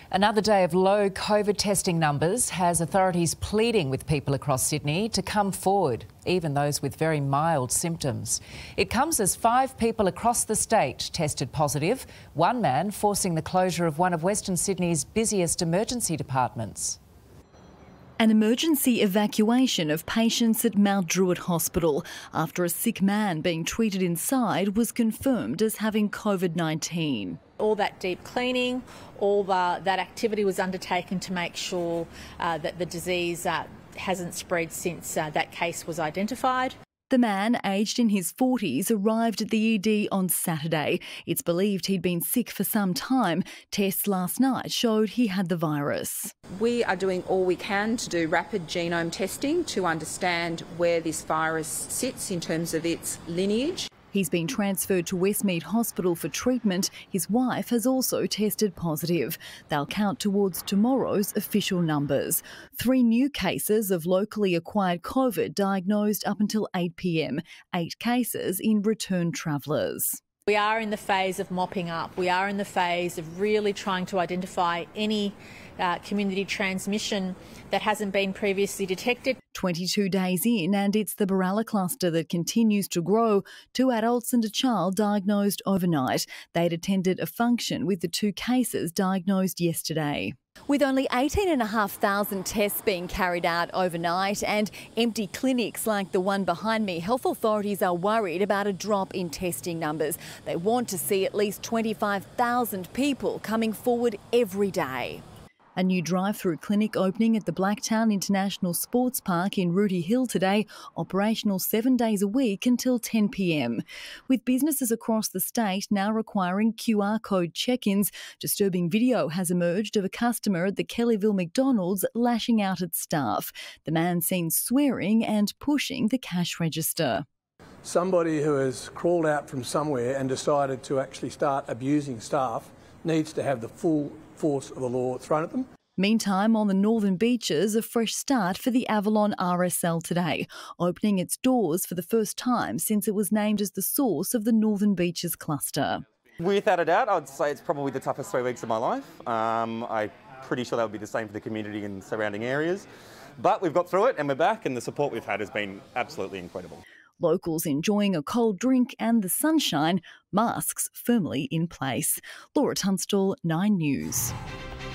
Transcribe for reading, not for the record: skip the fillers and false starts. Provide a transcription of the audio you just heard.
Another day of low COVID testing numbers has authorities pleading with people across Sydney to come forward, even those with very mild symptoms. It comes as 5 people across the state tested positive, one man forcing the closure of one of Western Sydney's busiest emergency departments. An emergency evacuation of patients at Mount Druitt Hospital after a sick man being treated inside was confirmed as having COVID-19. All that deep cleaning, that activity was undertaken to make sure that the disease hasn't spread since that case was identified. The man, aged in his 40s, arrived at the ED on Saturday. It's believed he'd been sick for some time. Tests last night showed he had the virus. We are doing all we can to do rapid genome testing to understand where this virus sits in terms of its lineage. He's been transferred to Westmead Hospital for treatment. His wife has also tested positive. They'll count towards tomorrow's official numbers. 3 new cases of locally acquired COVID diagnosed up until 8 p.m, 8 cases in return travellers. We are in the phase of mopping up. We are in the phase of really trying to identify any community transmission that hasn't been previously detected. 22 days in, and it's the Baralla cluster that continues to grow. 2 adults and a child diagnosed overnight. They'd attended a function with the 2 cases diagnosed yesterday. With only 18,500 tests being carried out overnight and empty clinics like the one behind me, health authorities are worried about a drop in testing numbers. They want to see at least 25,000 people coming forward every day. A new drive-through clinic opening at the Blacktown International Sports Park in Rooty Hill today, operational 7 days a week until 10 p.m. With businesses across the state now requiring QR code check-ins, disturbing video has emerged of a customer at the Kellyville McDonald's lashing out at staff. The man seen swearing and pushing the cash register. Somebody who has crawled out from somewhere and decided to actually start abusing staff needs to have the full force of the law thrown at them. Meantime, on the northern beaches, a fresh start for the Avalon RSL today, opening its doors for the first time since it was named as the source of the Northern Beaches cluster. Without a doubt, I'd say it's probably the toughest 3 weeks of my life. I'm pretty sure that would be the same for the community and surrounding areas. But we've got through it and we're back, and the support we've had has been absolutely incredible. Locals enjoying a cold drink and the sunshine, masks firmly in place. Laura Tunstall, 9 News.